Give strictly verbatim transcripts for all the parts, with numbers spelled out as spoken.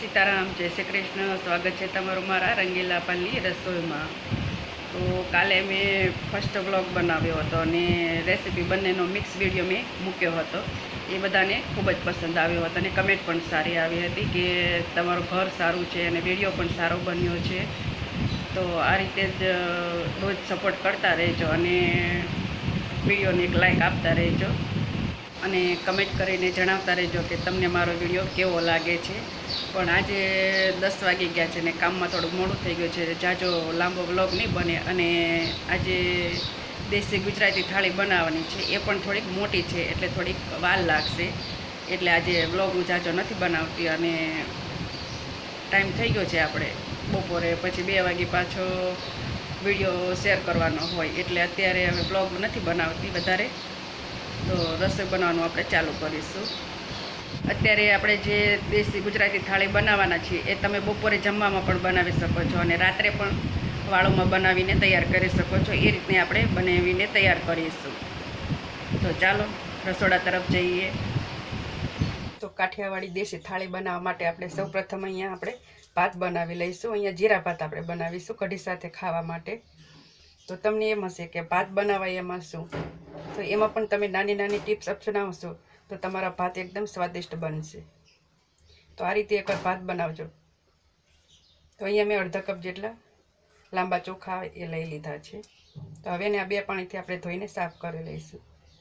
सीताराम जय श्री कृष्ण। स्वागत है तमारू मारा रंगीला पालनी रसोई में। तो काले मैं फर्स्ट ब्लॉग बनाव्यो हतो अने रेसिपी बंनेनो मिक्स विडियो में मूक्यो हतो। ए बधाने खूब ज पसंद आव्यो हतो अने कमेंट पण सारी आवी हती कि तमारुं घर सारूं छे अने विडियो पण सारो बन्यो छे। तो आ रीते ज रोज सपोर्ट करता रहेजो अने विडियोने एक लाइक आपता रहेजो अने कमेंट करीने जणावता रहेजो कि तमने मारो विडियो केवो लागे छे। पण आजे दस वागी गया है ने काम में थोड़ा मोड़ू थी गयो है, जाजो लांबो व्लॉग नहीं बने। अने आजे देशी गुजराती थाली बनावनी है, ए पण थोड़ी मोटी है एटले थोड़ी वार लागशे, एटले आजे व्लॉग हूँ जाजो नहीं बनावती। अने टाइम थई गयो है आपणे बपोरे पछी बे वागे पाछो विडियो शेर करवानो होय एटले अत्यारे हवे व्लॉग नहीं बनावती वधारे। तो रसोई बनावવાનું આપણે ચાલુ કરીશું। અત્યારે આપણે જે દેશી ગુજરાતી થાળી બનાવવાના છે એ તમે બપોરે જમવામાં પણ બનાવી શકો છો અને રાત્રે પણ વાળોમાં બનાવીને તૈયાર કરી શકો છો। એ રીતે આપણે બનાવીને તૈયાર કરીશું। તો ચાલો રસોડા તરફ જઈએ। તો કાઠિયાવાડી દેશી થાળી બનાવવા માટે આપણે સૌપ્રથમ અહીંયા આપણે ભાત બનાવી લઈશું। અહીંયા જીરા ભાત આપણે બનાવીશું કઢી સાથે ખાવા માટે। તો તમને એમ હશે કે ભાત બનાવાય એમાં શું, તો એમાં પણ તમે નાની નાની ટિપ્સ અપનાવશો તો તમારા ભાત એકદમ સ્વાદિષ્ટ બનશે। તો આ રીતે એકવાર ભાત બનાવજો। તો અહીંયા મેં અડધા કપ જેટલા લાંબા ચોખા એ લઈ લીધા છે। તો હવે એને આ બે પાણીથી આપણે ધોઈને સાફ કરી લઈશું।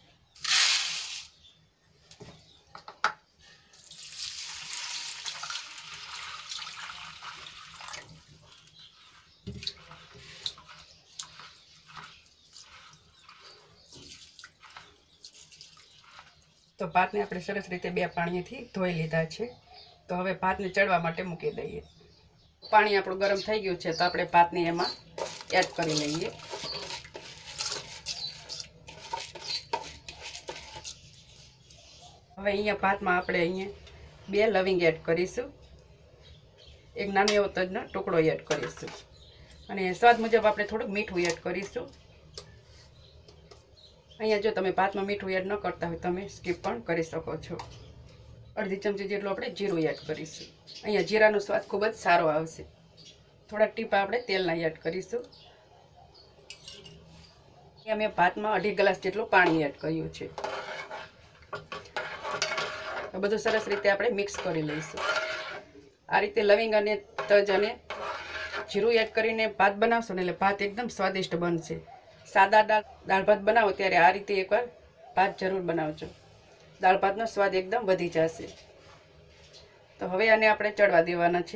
तो भात ने આપણે સરસ રીતે બે પાણીથી ધોઈ લીધા છે। તો હવે ભાતને ચડવા માટે મૂકી દઈએ। પાણી આપણું ગરમ થઈ ગયું છે તો આપણે ભાતને એમાં એડ કરી લઈએ। હવે અહીંયા ભાતમાં આપણે અહીંયા બે લવિંગ એડ કરીશું, એક નાનો એવો તજનો ટુકડો એડ કરીશું અને સ્વાદ મુજબ આપણે થોડુંક મીઠું એડ કરીશું। અહીંયા જો તમે ભાતમાં મીઠું એડ ન કરતા હોય તમે સ્કીપ પણ કરી શકો છો। અડધી ચમચી જેટલું આપણે જીરું એડ કરીશું। અહીંયા જીરાનો સ્વાદ ખૂબ જ સારો આવશે। થોડા ટીપા આપણે તેલના એડ કરીશું। અહીંયા મેં ભાતમાં અઢી ગ્લાસ જેટલું પાણી એડ કર્યું છે। તો બધું સરસ રીતે આપણે મિક્સ કરી લઈશું। આ રીતે લવિંગ અને તજ અને જીરું એડ કરીને ભાત બનાવશો ને એટલે ભાત એકદમ સ્વાદિષ્ટ બનશે। सादा दाल दाल भात बनावो त्यारे आ रीते एक बार भात जरूर बनावजो, दाल भातनो स्वाद एकदम वधी जशे। तो हवे आने आपणे चढ़वा देवाना छे।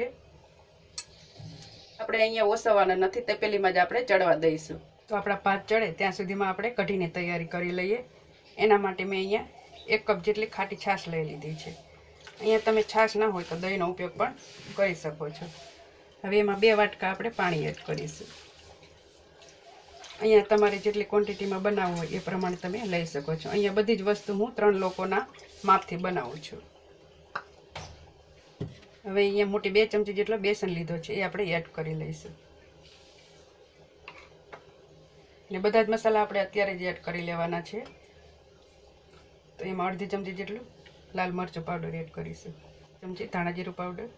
आपणे अहींया ओसवाना नथी, तपेलीमां ज आपणे चढ़वा दईशुं। तो आपणा भात चढ़े त्यां सुधीमां आपणे कढीने तैयारी करी लईए। एना माटे मैं अहींया एक कप जेटली खाटी छाश लई लीधी छे। अहींया तमे छाश न होय तो दहीनो उपयोग पण करी शको छो। हवे एमां बे वाटका आपणे पाणी एड करीशुं। अहींया तमारे जेटली क्वॉन्टिटी में बनाववुं होय ए प्रमाणे तमे लई शको छो। अहींया बधी ज वस्तु हूँ त्रण लोकोना मापथी बनावुं छुं। हवे अहींया मोटी बे चमची जेटलो बेसन लीधो छे ए आपणे एड करी लईशुं ने बधा ज मसाला आपणे अत्यारे ज एड करी लेवाना छे। तो एमां अर्धी चमची जेटલું लाल मरचું पाउडर एड करीशुं, चमची धाणा जीरुं पाउडर,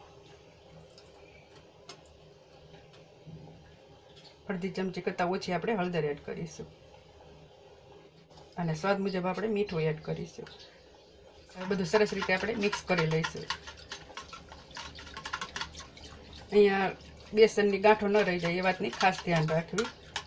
अर्धी चमची करता ओછી આપણે હળદર એડ કરીશું અને સ્વાદ મુજબ આપણે મીઠું એડ કરીશું। આ બધું સરસ રીતે આપણે મિક્સ કરી લઈશું। અહીંયા બેસનની ગાંઠો ન રહી જાય એ વાતની ખાસ ધ્યાન રાખવી।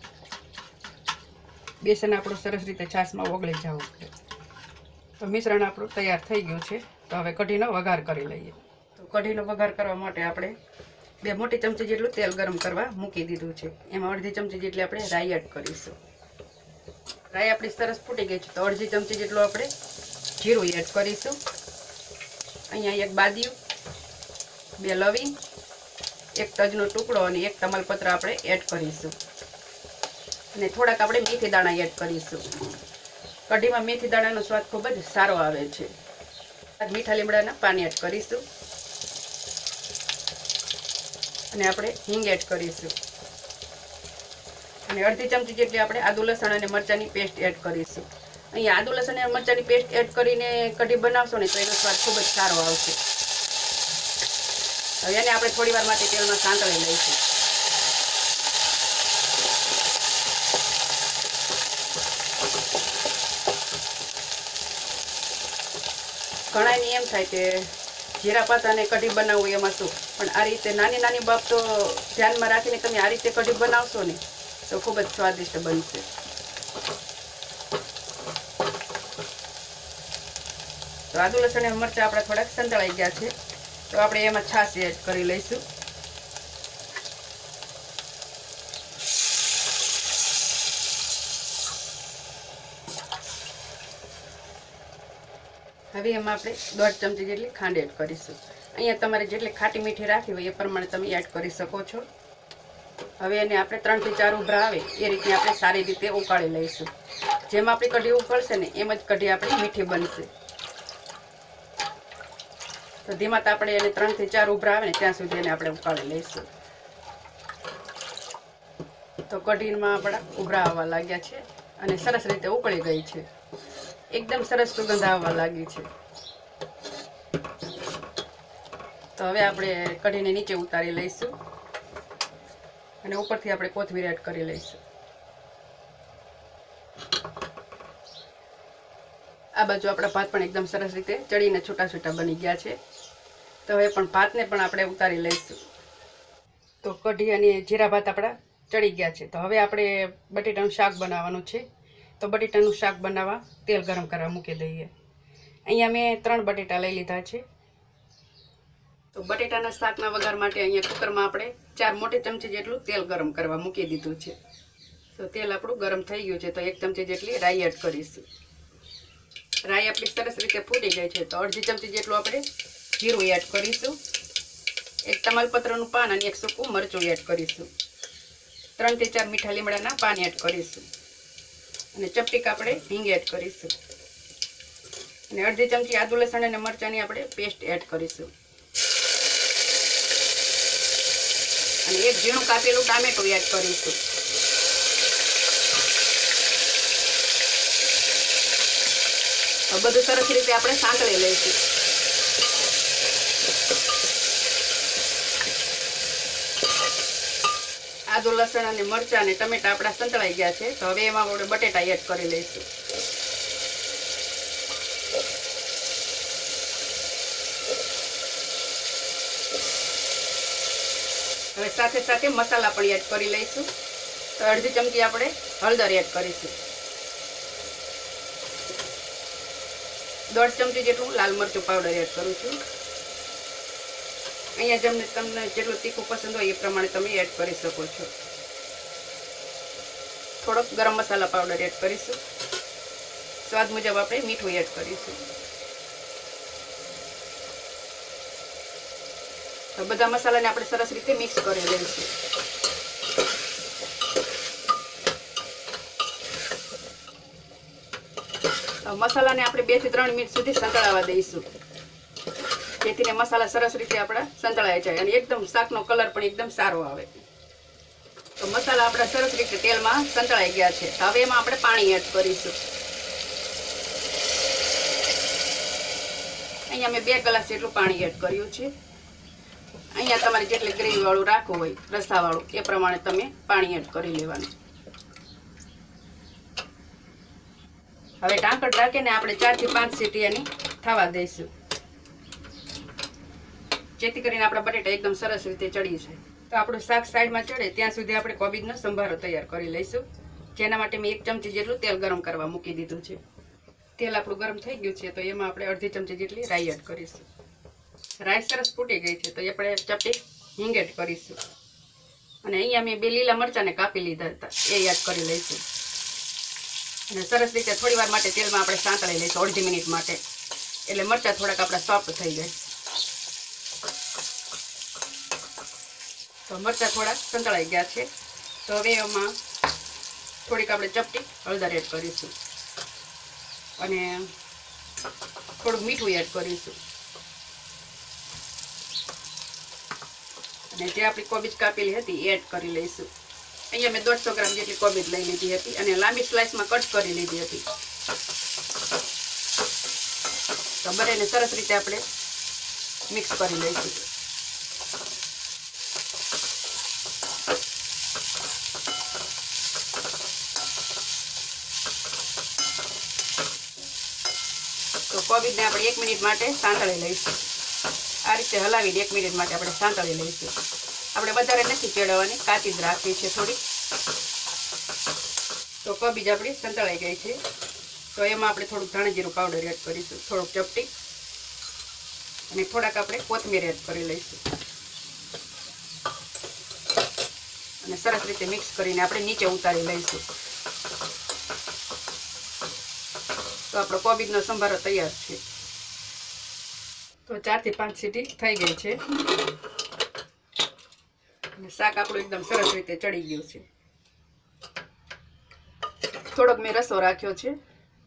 બેસન આપણું સરસ રીતે છાશમાં ઓગળી જવું પડે। તો મિશ્રણ આપણું તૈયાર થઈ ગયું છે। તો હવે કઢીનો વઘાર કરી લઈએ। તો કઢીનો વઘાર કરવા માટે આપણે બે મોટી ચમચી જેટલું તેલ ગરમ કરવા મૂકી દીધું છે। એમાં અડધી ચમચી જેટલી આપણે રાઈ એડ કરીશું। રાઈ આપણી સરસ ફૂટી ગઈ છે તો અડધી ચમચી જેટલું આપણે જીરું એડ કરીશું। અહીંયા એક બાદિયું, બે લવિંગ, એક તજનો ટુકડો અને એક તમાલપત્ર આપણે એડ કરીશું અને થોડાક આપણે મેથી દાણા એડ કરીશું। કઢીમાં મેથી દાણાનો સ્વાદ ખૂબ જ સારો આવે છે। મીઠા લીમડાના પાન એડ કરીશું અને આપણે હિંગ એડ કરીશું અને અડધી ચમચી જેટલી આપણે આદુ લસણ અને મરચાંની પેસ્ટ એડ કરીશું। અહીં આદુ લસણ અને મરચાંની પેસ્ટ એડ કરીને કઢી બનાવશો ને તો એનો સ્વાદ ખૂબ જ સારો આવશે। હવે એને આપણે થોડી વાર માટે તેલમાં સાંતળી લઈશું. ઘણાને એમ થાય કે જીરા પાત અને કઢી બનાવવું એમાં શું, પણ આ રીતે નાની નાની બાબતો ધ્યાનમાં રાખીને તમે આ રીતે કઢી બનાવશો ને તો ખૂબ જ સ્વાદિષ્ટ બનશે. તો આદુ લસણ અને મરચાં આપણા થોડાક સંતળાઈ ગયા છે, તો આપણે એમાં છાશ એડ કરી લઈશું. હવે એમાં આપણે દોઢ ચમચી જેટલી ખાંડ એડ કરીશું. અહીંયા તમારે જેટલી ખાટી મીઠી રાખવી હોય એ પ્રમાણે તમે એડ કરી શકો છો. હવે એને આપણે ત્રણથી ચાર ઉભરા આવે એ રીતે આપણે સારી રીતે ઉકાળી લઈશું. જેમ આપણી કઢી ઉકળશે ને એમ જ કઢી આપણી મીઠી બનશે. તો ધીમા તાપડે એને ત્રણથી ચાર ઉભરા આવે ને ત્યાં સુધી એને આપણે ઉકાળી લઈશું. તો કઢીમાં આપણા ઉભરા આવવા લાગ્યા છે અને સરસ રીતે ઉકળી ગઈ છે. એકદમ સરસ સુગંધ આવવા લાગી છે. તો હવે આપણે કઢીને નીચે ઉતારી લઈશું અને ઉપરથી આપણે કોથમીર એડ કરી લઈશું. આ બાજુ આપણા ભાત પણ એકદમ સરસ રીતે ચડીને છૂટા છૂટા બની ગયા છે. તો હવે પણ ભાતને પણ આપણે ઉતારી લઈશું. તો કઢી અને જીરા ભાત આપણા ચડી ગયા છે. તો હવે આપણે બટેટાનું શાક બનાવવાનું છે. તો બટેટાનું શાક બનાવવા તેલ ગરમ કરવા મૂકી દઈએ. અહીંયા મેં ત્રણ બટેટા લઈ લીધા છે. તો બટેટાના શાકના વઘાર માટે અહીંયા કુકરમાં આપણે ચાર મોટી ચમચી જેટલું તેલ ગરમ કરવા મૂકી દીધું છે. તો તેલ આપણું ગરમ થઈ ગયું છે. તો એક ચમચી જેટલી રાઈ એડ કરીશું. રાઈ આપણી સરસ રીતે ફૂટી ગઈ છે. તો અડધી ચમચી જેટલું આપણે જીરું એડ કરીશું. એક તમાલપત્રનું પાન અને એક સૂકું મરચું એડ કરીશું. ત્રણથી ચાર મીઠા લીમડાના પાન એડ કરીશું અને ચપટીક આપણે હિંગ એડ કરીશું અને અડધી ચમચી આદુ લસણ અને મરચાંની આપણે પેસ્ટ એડ કરીશું અને એક ઝીણું કાપેલું ટામેટું એડ કરીશું. તો બધું સરસ રીતે આપણે સાંતળી લઈશું. આદુ લસણ અને મરચાં અને ટમેટા આપણા સંતળાઈ ગયા છે. તો હવે એમાં આપણે બટેટા એડ કરી લઈશું. હવે સાથે સાથે મસાલા પણ એડ કરી લઈશું. તો અડધી ચમચી આપણે હળદર એડ કરીશું. દોઢ ચમચી જેટલું લાલ મરચું પાવડર એડ કરું છું. અહીંયા જેમને તમને જેટલું તીખું પસંદ હોય એ પ્રમાણે તમે એડ કરી શકો છો. થોડોક ગરમ મસાલા પાવડર એડ કરીશું. સ્વાદ મુજબ આપણે મીઠું એડ કરીશું. તો બધા મસાલાને આપણે સરસ રીતે મિક્સ કરી લઈશું. મસાલાને આપણે બે થી ત્રણ મિનિટ સુધી સંતળાવા દઈશું, જેથી મસાલા સરસ રીતે આપણા સંતળાઈ જાય અને એકદમ શાકનો કલર પણ એકદમ સારો આવે. તો મસાલા આપણા સરસ રીતે તેલમાં સંતળાઈ ગયા છે. હવે એમાં આપણે પાણી એડ કરીશું. અહીંયા મેં બે ગ્લાસ જેટલું પાણી એડ કર્યું છે. અહીંયા તમારે જેટલી ગ્રેવી વાળું રાખવું હોય, રસા વાળું, એ પ્રમાણે તમે પાણી એડ કરી લેવાનું. હવે ઢાંકણ ઢાંકીને આપણે ચાર થી પાંચ સીટી એની થવા દઈશું, જેથી કરીને આપણા બટેટા એકદમ સરસ રીતે ચડી જાય. તો આપણું શાક સાઈડમાં ચડે ત્યાં સુધી આપણે કોબીજનો સંભારો તૈયાર કરી લઈશું. જેના માટે મેં એક ચમચી જેટલું તેલ ગરમ કરવા મૂકી દીધું છે. તેલ આપણું ગરમ થઈ ગયું છે. તો એમાં આપણે અડધી ચમચી જેટલી રાઈ એડ કરીશું. રાઈ સરસ ફૂટી ગઈ છે. તો આપણે ચપટી હિંગ એડ કરીશું અને અહીંયા મેં બે લીલા મરચાંને કાપી લીધા હતા, એ એડ કરી લઈશું અને સરસ રીતે થોડી વાર માટે તેલમાં આપણે સાંતળી લઈશું, અડધી મિનિટ માટે, એટલે મરચાં થોડાક આપણા સોફ્ટ થઈ જાય. તો મરચાં થોડાક સંતળાઈ ગયા છે. તો હવે એમાં થોડીક આપણે ચપટી હળદર એડ કરીશું અને થોડુંક મીઠું એડ કરીશું અને જે આપણી કોબીજ કાપેલી હતી એ એડ કરી લઈશું. અહીંયા મેં દોઢસો ગ્રામ જેટલી કોબીજ લઈ લીધી હતી અને લાંબી સ્લાઇસમાં કટ કરી લીધી હતી. તો બંનેને સરસ રીતે આપણે મિક્સ કરી લઈશું. કોબીજને આપણે એક મિનિટ માટે સાંતળી લઈશું. આ રીતે હલાવીને એક મિનિટ માટે આપણે સાંતળી લઈશું. આપણે વધારે નથી ચેડવવાની, કાચી જ રાખવી છે થોડી. તો કોબીજ આપણી સંતળાઈ ગઈ છે. તો એમાં આપણે થોડુંક ધાણા જીરું પાવડર એડ કરીશું, થોડુંક ચપટી, અને થોડાક આપણે કોથમીર એડ કરી લઈશું. અને સરસ રીતે મિક્સ કરીને આપણે નીચે ઉતારી લઈશું. તો આપણો કોબીજનો સંભારો તૈયાર છે. તો ચારથી પાંચ સીટી થઈ ગઈ છે અને શાક આપણું એકદમ સરસ રીતે ચડી ગયું છે. થોડોક મેં રસો રાખ્યો છે.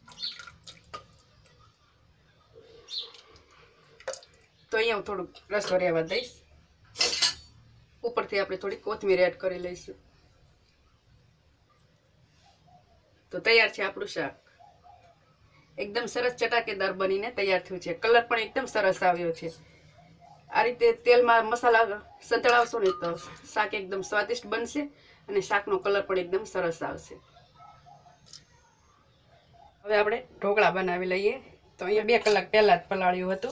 તો અહીંયા હું થોડુંક રસો રહેવા દઈશ. ઉપરથી આપણે થોડી કોથમીર એડ કરી લઈશું. તો તૈયાર છે આપણું શાક. એકદમ સરસ ચટાકેદાર બનીને તૈયાર થયું છે. કલર પણ એકદમ સરસ આવ્યો છે. આ રીતે તેલમાં મસાલા સંતળાવશો ને તો શાક એકદમ સ્વાદિષ્ટ બનશે અને શાકનો કલર પણ એકદમ સરસ આવશે. હવે આપણે ઢોકળા બનાવી લઈએ. તો અહીંયા બે કલાક પહેલાં જ પલાળ્યું હતું.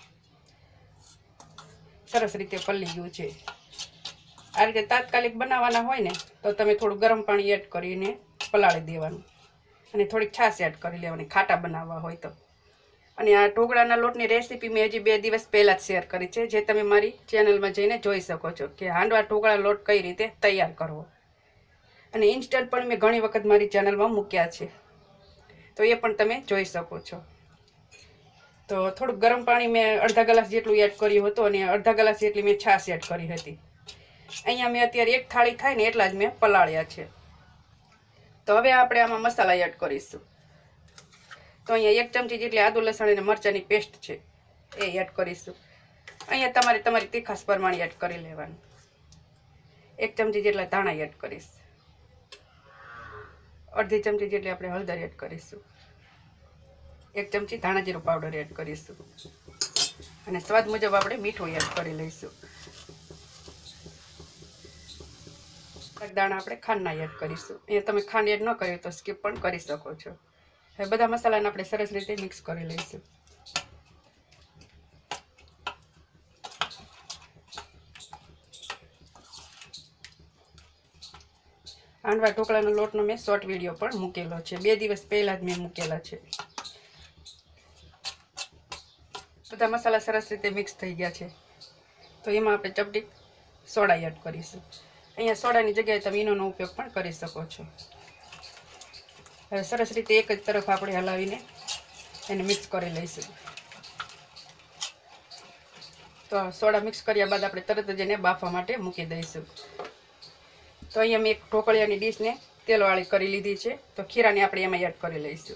સરસ રીતે પલળી ગયું છે. આ રીતે તાત્કાલિક બનાવવાના હોય ને તો તમે થોડું ગરમ પાણી એડ કરીને પલાળી દેવાનું અને થોડીક છાશ એડ કરી લેવાની, ખાટા બનાવવા હોય તો. અને આ ઢોકળાના લોટની રેસીપી મેં હજી બે દિવસ પહેલાં જ શેર કરી છે, જે તમે મારી ચેનલમાં જઈને જોઈ શકો છો કે હાંડવા ઢોકળા લોટ કઈ રીતે તૈયાર કરવો. અને ઇન્સ્ટન્ટ પણ મેં ઘણી વખત મારી ચેનલમાં મૂક્યા છે, તો એ પણ તમે જોઈ શકો છો. તો થોડુંક ગરમ પાણી મેં અડધા ગ્લાસ જેટલું એડ કર્યું હતું અને અડધા ગ્લાસ જેટલી મેં છાશ એડ કરી હતી. અહીંયા મેં અત્યારે એક થાળી થાય ને એટલા જ મેં પલાળ્યા છે. તો હવે આપણે આમાં મસાલા એડ કરીશું. તો અહીંયા એક ચમચી જેટલી આદુ લસણ અને મરચાંની પેસ્ટ છે એ એડ કરીશું. અહીંયા તમારે તમારી તીખાશ પ્રમાણે એડ કરી લેવાનું. એક ચમચી જેટલા ધાણા એડ કરીશ. અડધી ચમચી જેટલી આપણે હળદર એડ કરીશું. એક ચમચી ધાણા જીરું પાવડર એડ કરીશું અને સ્વાદ મુજબ આપણે મીઠું એડ કરી લઈશું. દાણા આપણે ખાંડના એડ કરીશું. અહીંયા તમે ખાંડ એડ ન કર્યું તો સ્કીપ પણ કરી શકો છો. હવે બધા મસાલાને આપણે સરસ રીતે મિક્સ કરી લઈશું. હાંડવા ઢોકળાનો લોટનો મેં શોર્ટ વિડીયો પણ મૂકેલો છે, બે દિવસ પહેલાં જ મેં મૂકેલા છે. બધા મસાલા સરસ રીતે મિક્સ થઈ ગયા છે. તો એમાં આપણે ચપટી સોડા એડ કરીશું. અહીંયા સોડાની જગ્યાએ તમે ઈનોનો ઉપયોગ પણ કરી શકો છો. હવે સરસ રીતે એક જ તરફ આપણે હલાવીને એને મિક્સ કરી લઈશું. તો સોડા મિક્સ કર્યા બાદ આપણે તરત જ એને બાફવા માટે મૂકી દઈશું. તો અહીંયા મેં એક ઢોકળિયાની ડીશને તેલવાળી કરી લીધી છે. તો ખીરાને આપણે એમાં એડ કરી લઈશું.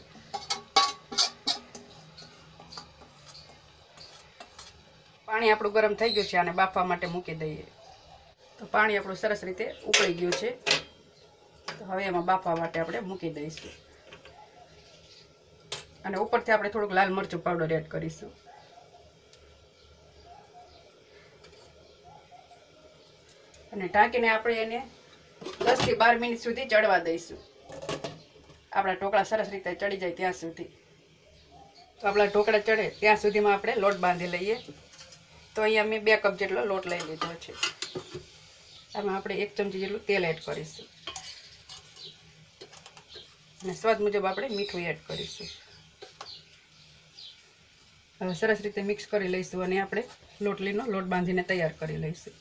પાણી આપણું ગરમ થઈ ગયું છે, આને બાફવા માટે મૂકી દઈએ. તો પાણી આપણું સરસ રીતે ઉકળી ગયું છે. તો હવે એમાં બાફવા માટે આપણે મૂકી દઈશું અને ઉપરથી આપણે થોડુંક લાલ મરચું પાવડર એડ કરીશું. અને ઢાંકીને આપણે એને દસ થી બાર મિનિટ સુધી ચડવા દઈશું. આપણા ઢોકળા સરસ રીતે ચડી જાય ત્યાં સુધી. તો આપણા ઢોકળા ચડે ત્યાં સુધીમાં આપણે લોટ બાંધી લઈએ. તો અહીંયા મેં બે કપ જેટલો લોટ લઈ લીધો છે. આમાં આપણે એક ચમચી જેટલું તેલ એડ કરીશું અને સ્વાદ મુજબ આપણે મીઠું એડ કરીશું. હવે સરસ રીતે મિક્સ કરી લઈશું અને આપણે લોટલીનો લોટ બાંધીને તૈયાર કરી લઈશું.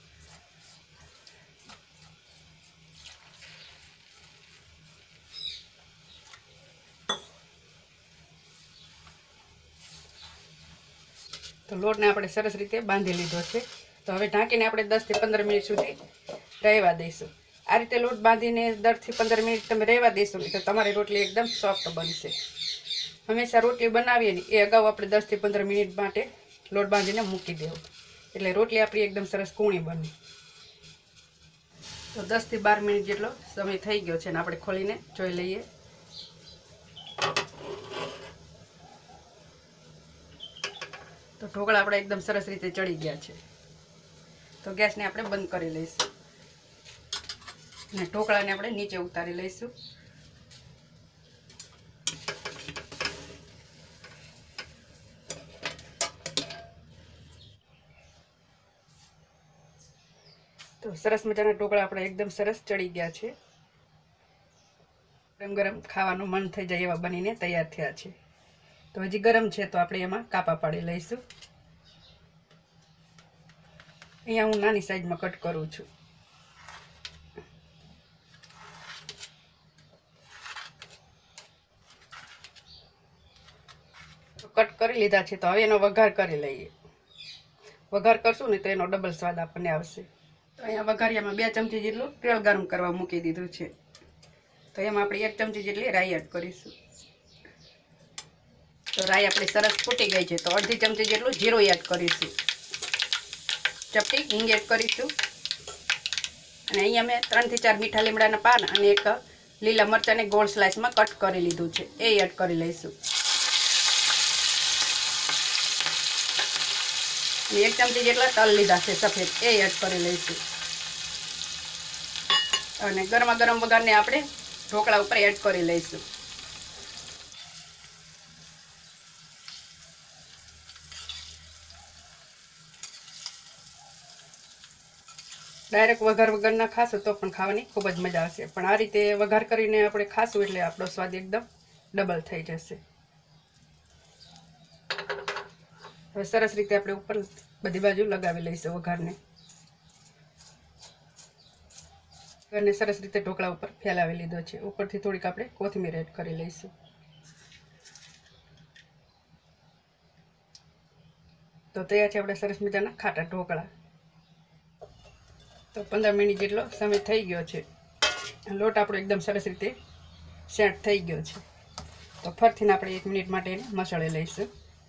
તો લોટને આપણે સરસ રીતે બાંધી લીધો છે. તો હવે ઢાંકીને આપણે દસ થી પંદર મિનિટ સુધી રહેવા દઈશું. આ રીતે લોટ બાંધીને દસ થી પંદર મિનિટ તમે રહેવા દઈશું તો તમારી રોટલી એકદમ સોફ્ટ બનશે. હંમેશા રોટલી બનાવીએ ને એ અગાઉ આપણે દસ થી પંદર મિનિટ માટે લોટ બાંધીને મૂકી દેવું, એટલે રોટલી આપણી એકદમ સરસ કૂણી બને. તો દસ થી બાર મિનિટ જેટલો સમય થઈ ગયો છે અને આપણે ખોલીને જોઈ લઈએ. તો ઢોકળા આપણે એકદમ સરસ રીતે ચડી ગયા છે. તો ગેસને આપણે બંધ કરી લઈશું અને ઢોકળાને આપણે નીચે ઉતારી લઈશું. તો સરસ મજાના ઢોકળા આપણે એકદમ સરસ ચડી ગયા છે, ગરમ ગરમ ખાવાનું મન થઈ જાય એવા બનીને તૈયાર થયા છે। તો હજી ગરમ છે તો આપણે એમાં કાપા પાડી લઈશું। અહીંયા હું નાની સાઈઝમાં કટ કરું છું। કટ કરી લીધા છે તો હવે એનો વઘાર કરી લઈએ। વઘાર કરશું ને તો એનો ડબલ સ્વાદ આપણને આવશે। તો અહીંયા વઘારિયામાં બે ચમચી જેટલું તેલ ગરમ કરવા મૂકી દીધું છે। તો એમાં આપણે એક ચમચી જેટલી રાઈ એડ કરીશું। તો રાઈ આપણી સરસ ફૂટી ગઈ છે તો અડધી ચમચી જેટલું જીરું એડ કરીશું। ચપટી હિંગ એડ કરીશું અને અહીંયા મેં ત્રણથી ચાર મીઠા લીમડાના પાન અને એક લીલા મરચાંને ગોળ સ્લાઇસમાં કટ કરી લીધું છે, એ એડ કરી લઈશું। અને એક ચમચી જેટલા તલ લીધા છે સફેદ, એ એડ કરી લઈશું અને ગરમા ગરમ વઘારને આપણે ઢોકળા ઉપર એડ કરી લઈશું। ડાયરેક્ટ વઘાર વગરના ખાશું તો પણ ખાવાની ખૂબ જ મજા આવશે, પણ આ રીતે વઘાર કરીને આપણે ખાશું એટલે આપણો સ્વાદ એકદમ ડબલ થઈ જશે। હવે સરસ રીતે આપણે ઉપર બધી બાજુ લગાવી લઈશું વઘારને અને સરસ રીતે ઢોકળા ઉપર ફેલાવી લીધો છે। ઉપરથી થોડીક આપણે કોથમીર એડ કરી લઈશું। તો તૈયાર છે આપણે સરસ મજાના ખાટા ઢોકળા। તો પંદર મિનિટ જેટલો સમય થઈ ગયો છે, લોટ આપણો એકદમ સરસ રીતે સેટ થઈ ગયો છે। તો ફરીથી આપણે એક મિનિટ માટે એને મસળી લઈશું।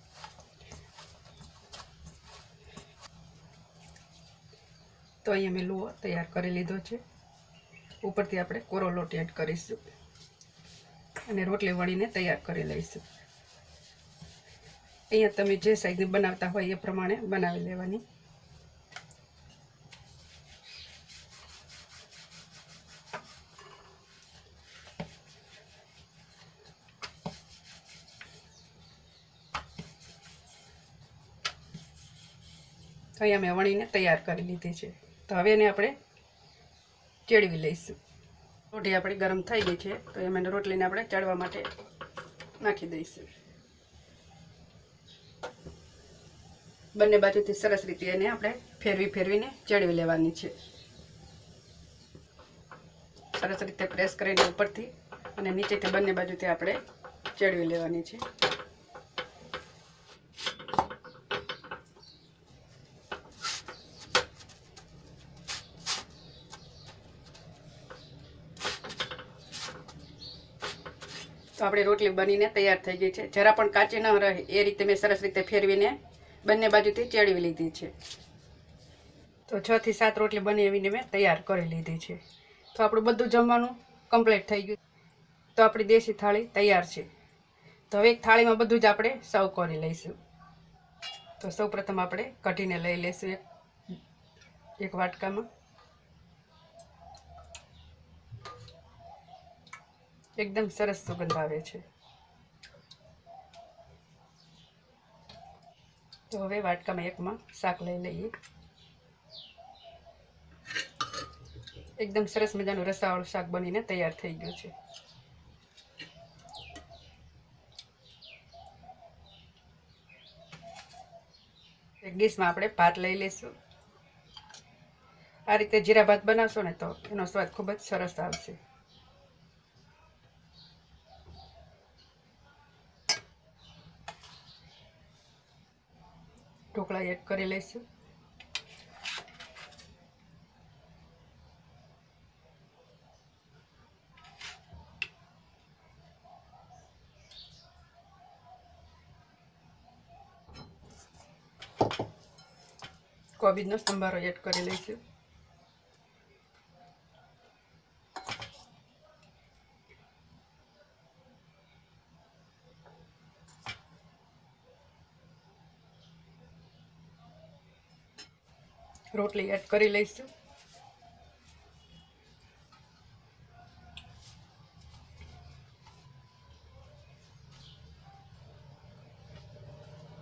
તો અહીંયા મેં લુઓ તૈયાર કરી લીધો છે, ઉપરથી આપણે કોરો લોટ એડ કરીશું અને રોટલી વણીને તૈયાર કરી લઈશું। અહીંયા તમે જે સાઈઝની બનાવતા હોય એ પ્રમાણે બનાવી લેવાની। અહીંયા મેં વણીને તૈયાર કરી લીધી છે। તો હવે એને આપણે ચેડવી લઈશું। રોટી આપણી ગરમ થઈ ગઈ છે તો એમાં રોટલીને આપણે ચડવા માટે નાખી દઈશું। બંને બાજુથી સરસ રીતે એને આપણે ફેરવી ફેરવીને ચડવી લેવાની છે। સરસ રીતે પ્રેસ કરીને ઉપરથી અને નીચેથી બંને બાજુથી આપણે ચડવી લેવાની છે। તો આપણી રોટલી બનીને તૈયાર થઈ ગઈ છે, જરા પણ કાચી ન રહે એ રીતે મેં સરસ રીતે ફેરવીને બંને બાજુથી ચેડવી લીધી છે। તો છ થી સાત રોટલી બનાવીને મેં તૈયાર કરી લીધી છે। તો આપણું બધું જમવાનું કમ્પ્લીટ થઈ ગયું। તો આપણી દેશી થાળી તૈયાર છે। તો હવે એક થાળીમાં બધું જ આપણે સર્વ કરી લઈશું। તો સૌ પ્રથમ આપણે કઢીને લઈ લઈશું એક એક વાટકામાં। એકદમ સરસ સુગંધ આવે છે। તો હવે વાટકામાં એકમાં શાક લઈ લઈએ। એકદમ સરસ મજાનું રસાવાળું શાક બનીને તૈયાર થઈ ગયું છે। એક ડીશમાં આપણે ભાત લઈ લઈશું। આ રીતે જીરા ભાત બનાવશો ને તો એનો સ્વાદ ખૂબ જ સરસ આવશે। ઢોકળા એડ કરી લઈશું। કોબીજનો સંભારો એડ કરી લઈશું। રોટલી એડ કરી લઈશું।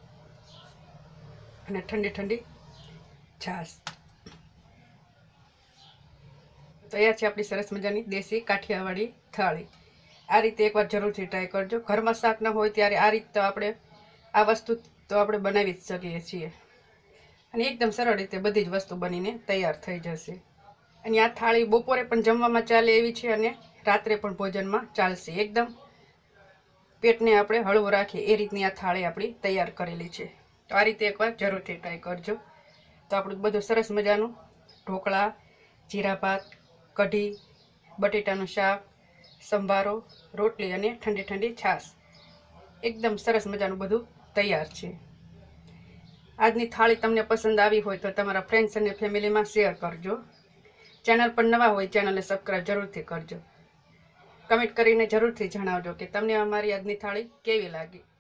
અને ઠંડી ઠંડી છાશ। તૈયાર છે આપણી સરસ મજાની દેશી કાઠિયાવાડી થાળી। આ રીતે એકવાર જરૂરથી ટ્રાય કરજો। ઘરમાં શાક ન હોય ત્યારે આ રીતે આપણે આ વસ્તુ તો આપણે બનાવી જ શકીએ છીએ અને એકદમ સરળ રીતે બધી જ વસ્તુ બનીને તૈયાર થઈ જશે। અને આ થાળી બપોરે પણ જમવામાં ચાલે એવી છે અને રાત્રે પણ ભોજનમાં ચાલશે। એકદમ પેટને આપણે હળવું રાખીએ એ રીતની આ થાળી આપણી તૈયાર કરેલી છે। તો આ રીતે એકવાર જરૂરથી ટ્રાય કરજો। તો આપણું બધું સરસ મજાનું ઢોકળા, જીરા ભાત, કઢી, બટેટાનું શાક, સંભારો, રોટલી અને ઠંડી ઠંડી છાશ એકદમ સરસ મજાનું બધું તૈયાર છે। આજની થાળી તમને પસંદ આવી હોય તો તમારા ફ્રેન્ડ્સ અને ફેમિલીમાં શેર કરજો। ચેનલ પર નવા હોય ચેનલને સબસ્ક્રાઈબ જરૂરથી કરજો। કમેન્ટ કરીને જરૂરથી જણાવજો કે તમને અમારી આજની થાળી કેવી લાગી।